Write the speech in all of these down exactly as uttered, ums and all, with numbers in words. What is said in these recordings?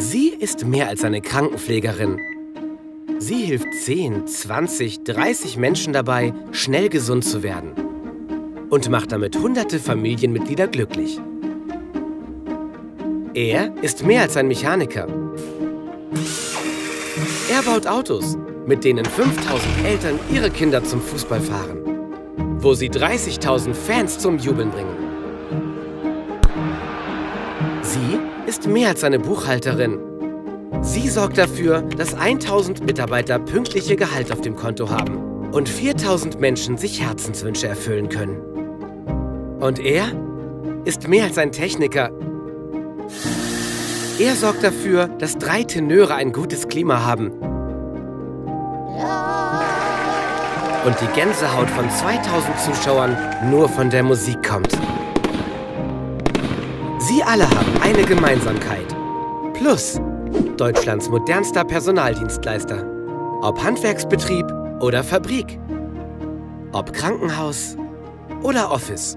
Sie ist mehr als eine Krankenpflegerin. Sie hilft zehn, zwanzig, dreißig Menschen dabei, schnell gesund zu werden. Und macht damit hunderte Familienmitglieder glücklich. Er ist mehr als ein Mechaniker. Er baut Autos, mit denen fünftausend Eltern ihre Kinder zum Fußball fahren, wo sie dreißigtausend Fans zum Jubeln bringen. Sie ist mehr als eine Buchhalterin. Sie sorgt dafür, dass tausend Mitarbeiter pünktliche Gehalt auf dem Konto haben und viertausend Menschen sich Herzenswünsche erfüllen können. Und er ist mehr als ein Techniker. Er sorgt dafür, dass drei Tenöre ein gutes Klima haben und die Gänsehaut von zweitausend Zuschauern nur von der Musik kommt. Sie alle haben eine Gemeinsamkeit. Plus Deutschlands modernster Personaldienstleister. Ob Handwerksbetrieb oder Fabrik. Ob Krankenhaus oder Office.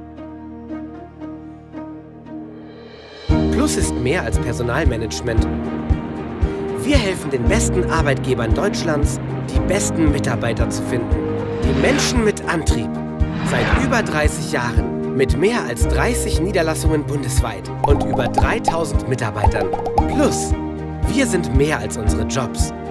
Plus ist mehr als Personalmanagement. Wir helfen den besten Arbeitgebern Deutschlands, die besten Mitarbeiter zu finden. Die Menschen mit Antrieb. Seit über dreißig Jahren. Mit mehr als dreißig Niederlassungen bundesweit und über dreitausend Mitarbeitern. Plus, wir sind mehr als unsere Jobs.